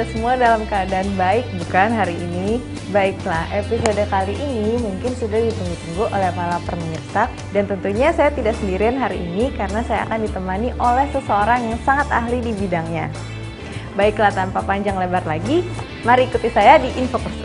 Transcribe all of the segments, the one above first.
Anda semua dalam keadaan baik bukan hari ini? Baiklah, episode kali ini mungkin sudah ditunggu-tunggu oleh para pemirsa. Dan tentunya saya tidak sendirian hari ini karena saya akan ditemani oleh seseorang yang sangat ahli di bidangnya. Baiklah, tanpa panjang lebar lagi, mari ikuti saya di Info Kursus.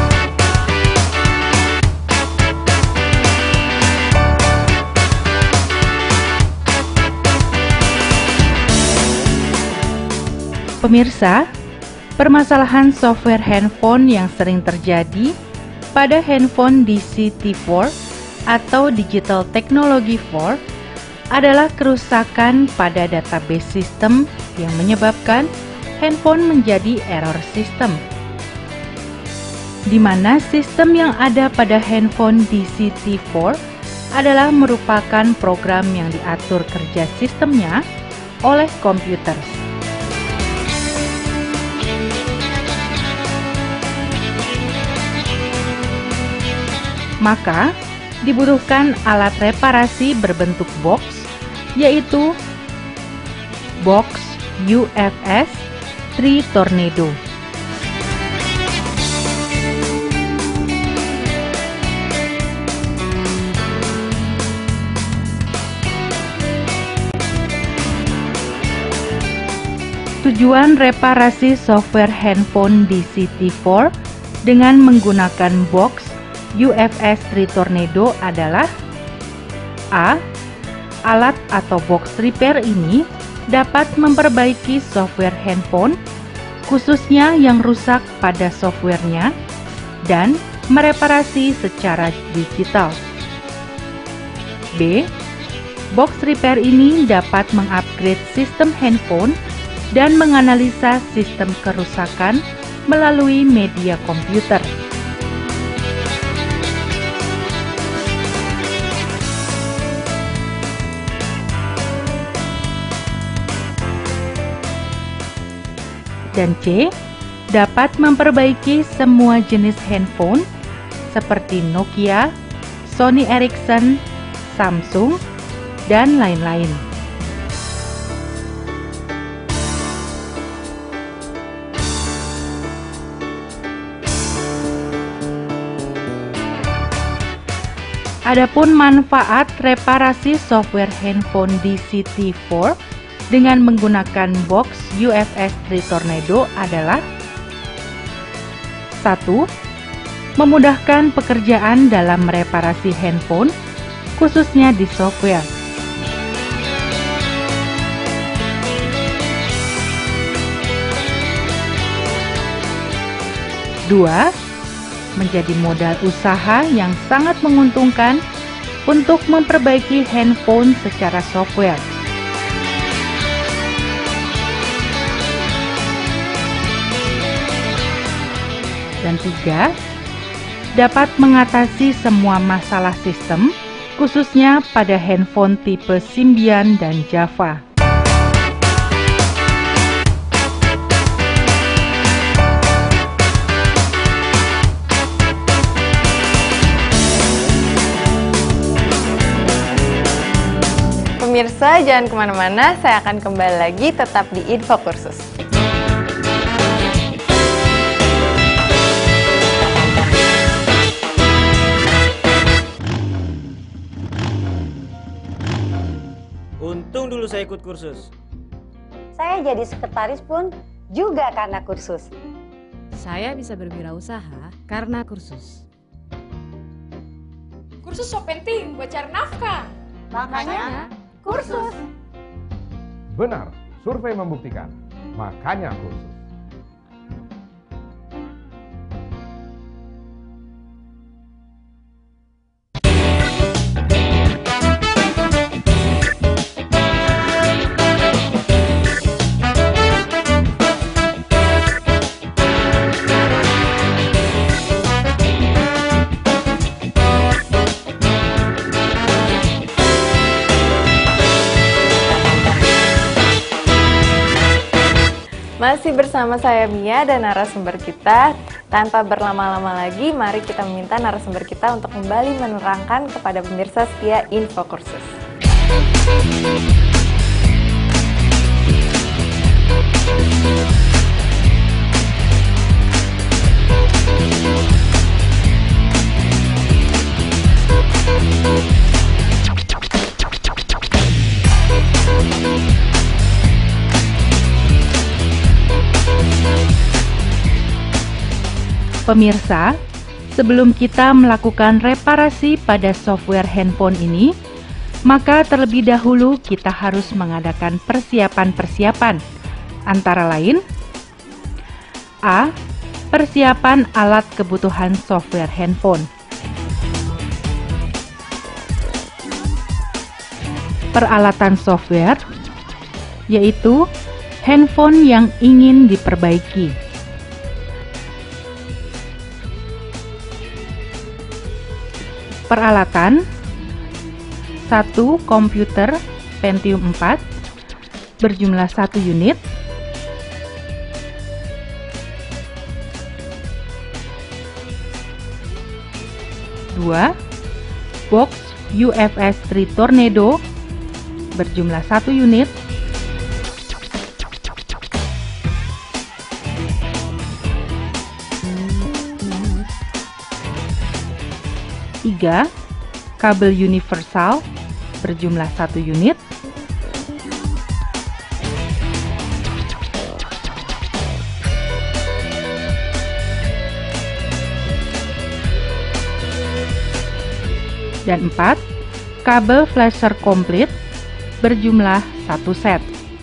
Pemirsa, permasalahan software handphone yang sering terjadi pada handphone DCT4 atau Digital Technology 4 adalah kerusakan pada database sistem yang menyebabkan handphone menjadi error system, di mana sistem yang ada pada handphone DCT4 adalah merupakan program yang diatur kerja sistemnya oleh komputer. Maka, dibutuhkan alat reparasi berbentuk box, yaitu box UFS 3 Tornado. Tujuan reparasi software handphone DCT4 dengan menggunakan box UFS 3 Tornado adalah A. Alat atau box repair ini dapat memperbaiki software handphone, khususnya yang rusak pada softwarenya, dan mereparasi secara digital. B. Box repair ini dapat mengupgrade sistem handphone dan menganalisa sistem kerusakan melalui media komputer. Dan C, dapat memperbaiki semua jenis handphone seperti Nokia, Sony Ericsson, Samsung, dan lain-lain. Adapun manfaat reparasi software handphone DCT4 dengan menggunakan box UFS 3 Tornado adalah 1. Memudahkan pekerjaan dalam mereparasi handphone, khususnya di software. 2. Menjadi modal usaha yang sangat menguntungkan untuk memperbaiki handphone secara software. Dan 3, dapat mengatasi semua masalah sistem, khususnya pada handphone tipe Symbian dan Java. Pemirsa, jangan kemana-mana, saya akan kembali lagi tetap di Info Kursus. Untung dulu saya ikut kursus. Saya jadi sekretaris pun juga karena kursus. Saya bisa berwirausaha karena kursus. Kursus so penting buat cari nafkah. Makanya kursus. Benar, survei membuktikan. Makanya kursus. Masih bersama saya Mia dan narasumber kita. Tanpa berlama-lama lagi, mari kita meminta narasumber kita untuk kembali menerangkan kepada pemirsa setia Info Kursus. Pemirsa, sebelum kita melakukan reparasi pada software handphone ini, maka terlebih dahulu kita harus mengadakan persiapan-persiapan, antara lain A. Persiapan alat kebutuhan software handphone. Peralatan software, yaitu handphone yang ingin diperbaiki. Peralatan: 1 komputer Pentium 4 berjumlah 1 unit, 2 box UFS 3 Tornado berjumlah 1 unit, 3 kabel universal berjumlah 1 unit, 4 kabel flasher komplit berjumlah 1 set.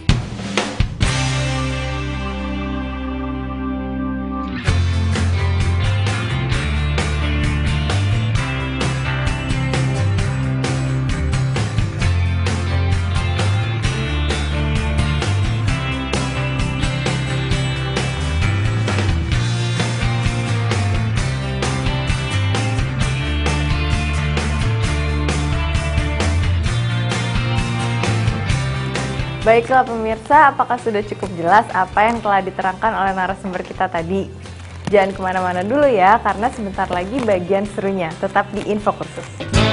Baiklah pemirsa, apakah sudah cukup jelas apa yang telah diterangkan oleh narasumber kita tadi? Jangan kemana-mana dulu ya, karena sebentar lagi bagian serunya. Tetap di Info Kursus.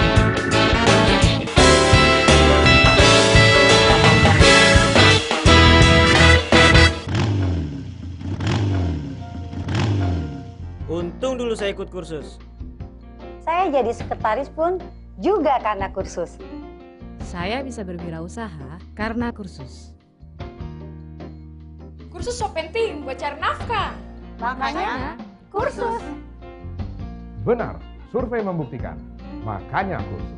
Untung dulu saya ikut kursus. Saya jadi sekretaris pun juga karena kursus. Saya bisa berwirausaha karena kursus. Kursus so penting buat cari nafkah. Makanya kursus. Benar, survei membuktikan. Makanya kursus.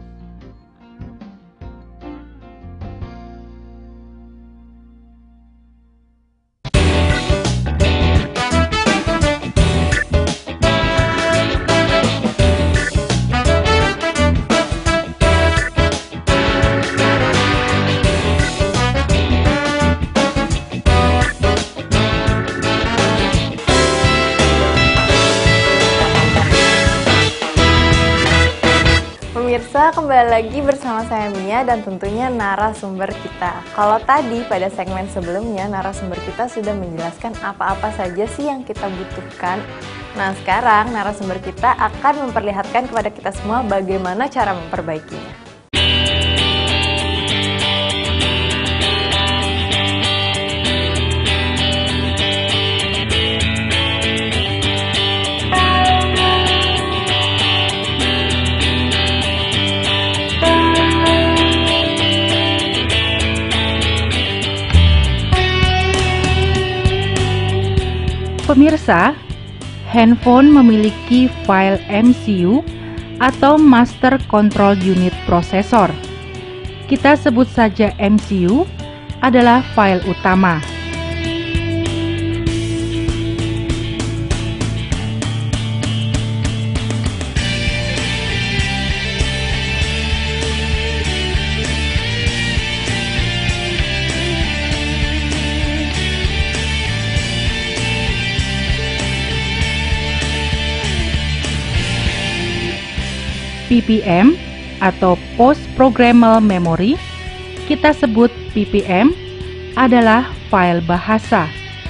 Pemirsa, kembali lagi bersama saya Mia dan tentunya narasumber kita. Kalau tadi pada segmen sebelumnya narasumber kita sudah menjelaskan apa-apa saja sih yang kita butuhkan. Nah sekarang narasumber kita akan memperlihatkan kepada kita semua bagaimana cara memperbaikinya. Pemirsa, handphone memiliki file MCU atau Master Control Unit Processor. Kita sebut saja MCU adalah file utama. PPM atau Post Programmable Memory, kita sebut PPM, adalah file bahasa.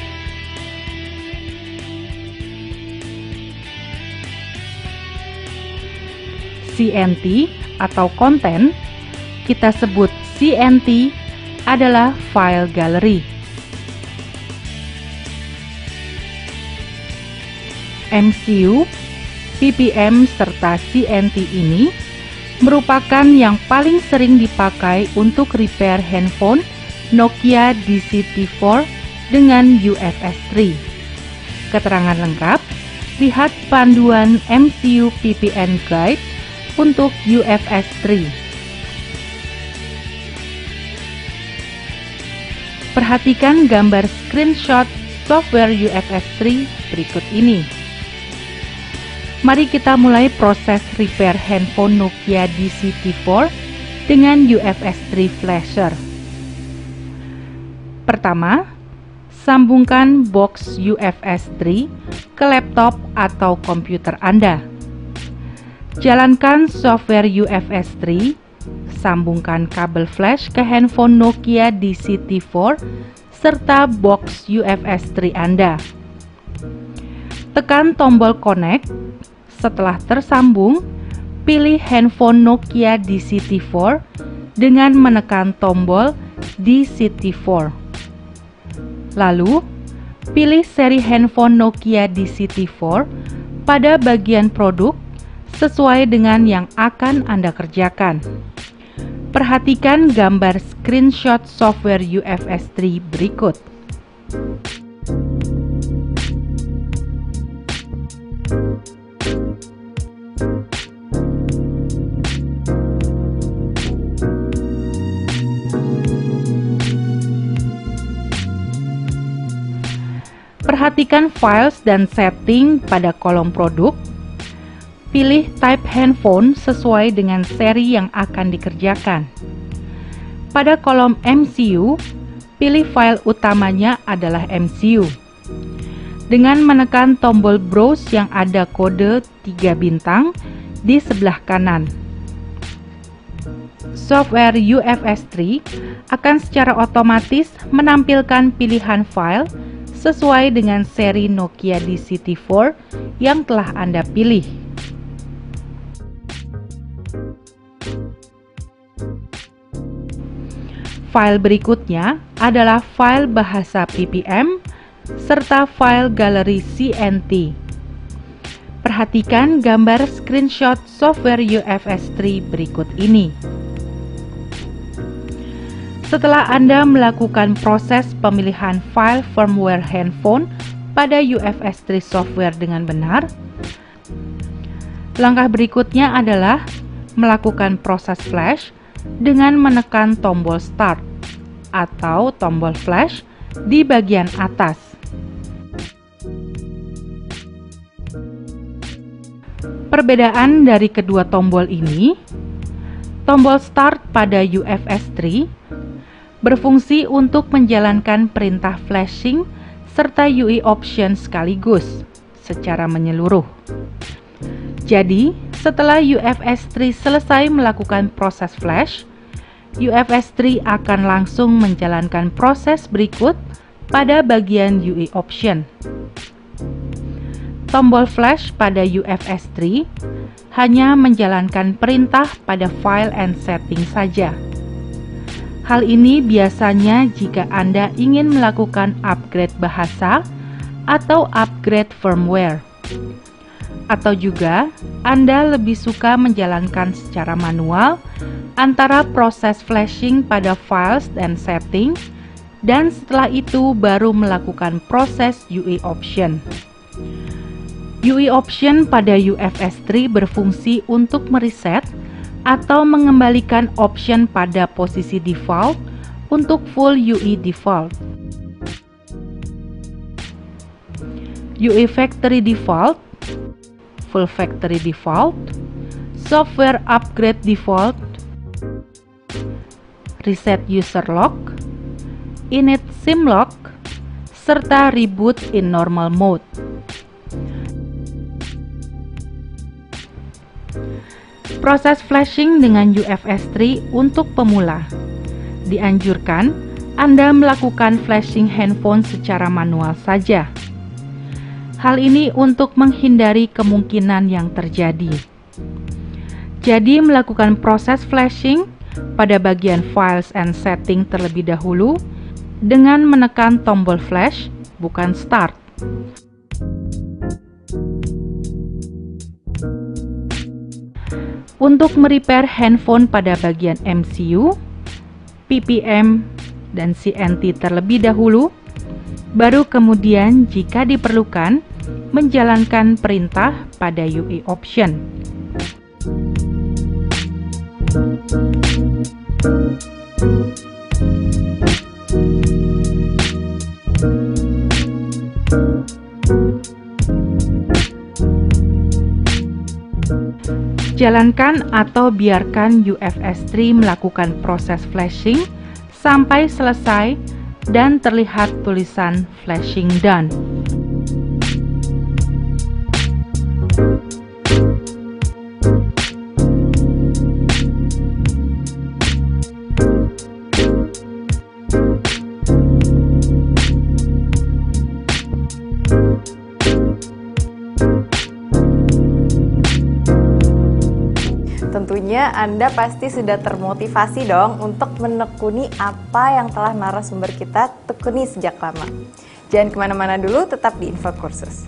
CNT atau konten, kita sebut CNT, adalah file gallery. MCU, PPM, serta CNT ini merupakan yang paling sering dipakai untuk repair handphone Nokia DCT4 dengan UFS 3. Keterangan lengkap, lihat panduan MCU PPM Guide untuk UFS 3. Perhatikan gambar screenshot software UFS 3 berikut ini. Mari kita mulai proses repair handphone Nokia DCT4 dengan UFS 3 flasher. Pertama, sambungkan box UFS 3 ke laptop atau komputer Anda. Jalankan software UFS 3, sambungkan kabel flash ke handphone Nokia DCT4 serta box UFS 3 Anda. Tekan tombol connect. Setelah tersambung, pilih handphone Nokia DCT4 dengan menekan tombol DCT4. Lalu, pilih seri handphone Nokia DCT4 pada bagian produk sesuai dengan yang akan Anda kerjakan. Perhatikan gambar screenshot software UFS 3 berikut. Perhatikan files dan setting pada kolom produk. Pilih type handphone sesuai dengan seri yang akan dikerjakan. Pada kolom MCU, pilih file utamanya adalah MCU. Dengan menekan tombol browse yang ada kode 3 bintang di sebelah kanan. Software UFS 3 akan secara otomatis menampilkan pilihan file sesuai dengan seri Nokia DCT4 yang telah Anda pilih. File berikutnya adalah file bahasa PPM serta file galeri CNT. Perhatikan gambar screenshot software UFS 3 berikut ini. Setelah Anda melakukan proses pemilihan file firmware handphone pada UFS 3 software dengan benar, langkah berikutnya adalah melakukan proses flash dengan menekan tombol start atau tombol flash di bagian atas. Perbedaan dari kedua tombol ini, tombol start pada UFS 3 berfungsi untuk menjalankan perintah flashing serta UI option sekaligus secara menyeluruh. Jadi, setelah UFS 3 selesai melakukan proses flash, UFS 3 akan langsung menjalankan proses berikut pada bagian UI option. Tombol flash pada UFS 3 hanya menjalankan perintah pada file and setting saja. Hal ini biasanya jika Anda ingin melakukan upgrade bahasa atau upgrade firmware. Atau juga Anda lebih suka menjalankan secara manual antara proses flashing pada files dan setting, dan setelah itu baru melakukan proses UI option. UI option pada UFS 3 berfungsi untuk mereset atau mengembalikan option pada posisi default untuk full UI default. UI factory default, full factory default, software upgrade default, reset user lock, init SIM lock, serta reboot in normal mode. Proses flashing dengan UFS 3 untuk pemula. Dianjurkan Anda melakukan flashing handphone secara manual saja. Hal ini untuk menghindari kemungkinan yang terjadi. Jadi melakukan proses flashing pada bagian files and setting terlebih dahulu dengan menekan tombol flash, bukan start. untuk merepair handphone pada bagian MCU, PPM, dan CNT terlebih dahulu, baru kemudian jika diperlukan menjalankan perintah pada UI option. Jalankan atau biarkan UFS 3 melakukan proses flashing sampai selesai dan terlihat tulisan flashing done. Tentunya Anda pasti sudah termotivasi dong untuk menekuni apa yang telah narasumber kita tekuni sejak lama. Jangan kemana-mana dulu, tetap di Info Kursus.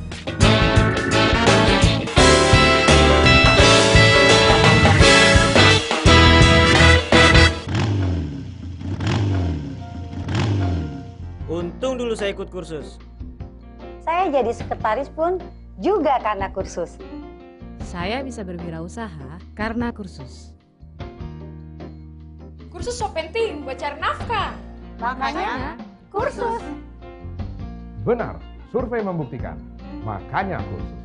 Untung dulu saya ikut kursus. Saya jadi sekretaris pun juga karena kursus. Saya bisa berwirausaha karena kursus. Kursus so penting buat cari nafkah. Makanya kursus. Benar, survei membuktikan. Makanya kursus.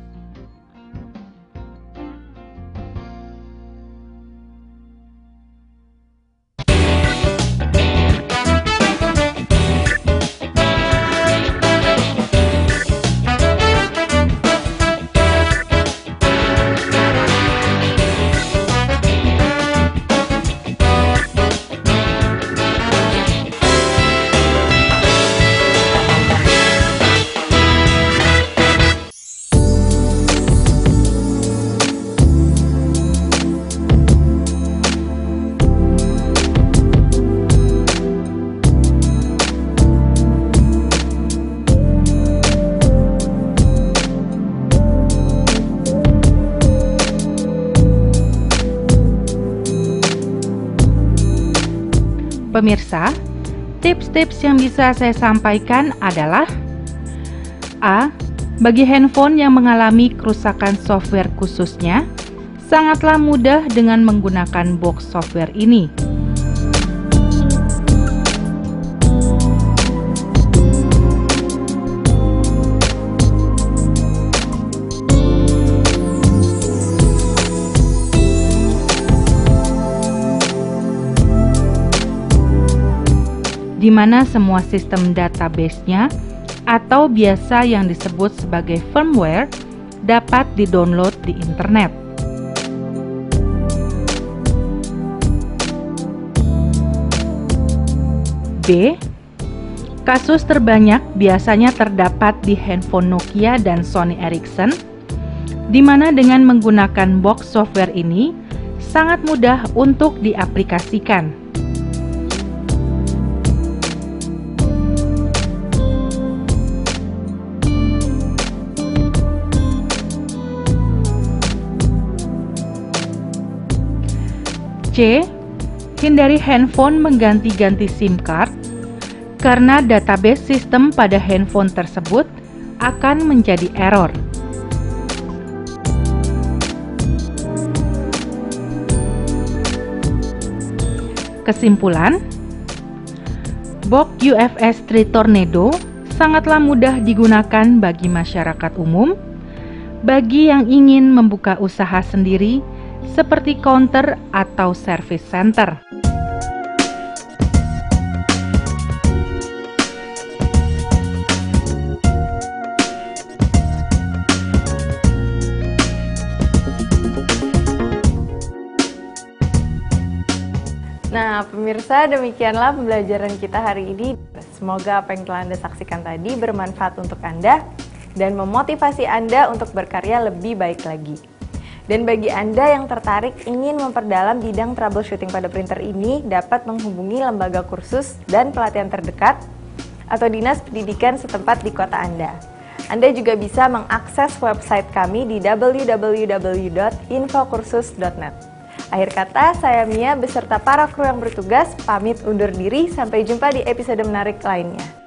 Pemirsa, tips-tips yang bisa saya sampaikan adalah: A. Bagi handphone yang mengalami kerusakan software khususnya, sangatlah mudah dengan menggunakan box software ini. Di mana semua sistem database-nya atau biasa yang disebut sebagai firmware dapat di-download di internet. B. Kasus terbanyak biasanya terdapat di handphone Nokia dan Sony Ericsson, di mana dengan menggunakan box software ini sangat mudah untuk diaplikasikan. C. Hindari handphone mengganti-ganti SIM card karena database sistem pada handphone tersebut akan menjadi error. Kesimpulan, box UFS 3 Tornado sangatlah mudah digunakan bagi masyarakat umum, bagi yang ingin membuka usaha sendiri seperti counter atau service center. Nah, pemirsa, demikianlah pembelajaran kita hari ini. Semoga apa yang telah Anda saksikan tadi bermanfaat untuk Anda dan memotivasi Anda untuk berkarya lebih baik lagi. Dan bagi Anda yang tertarik ingin memperdalam bidang troubleshooting pada printer ini, dapat menghubungi lembaga kursus dan pelatihan terdekat atau dinas pendidikan setempat di kota Anda. Anda juga bisa mengakses website kami di www.infokursus.net. Akhir kata, saya Mia beserta para kru yang bertugas pamit undur diri. Sampai jumpa di episode menarik lainnya.